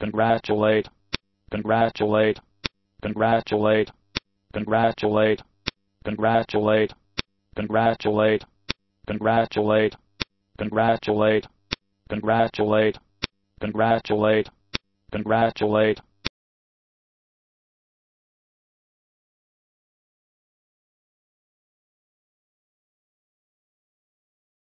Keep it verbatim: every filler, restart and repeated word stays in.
congratulate, congratulate, congratulate, congratulate, congratulate, congratulate, congratulate, congratulate, congratulate, congratulate, congratulate,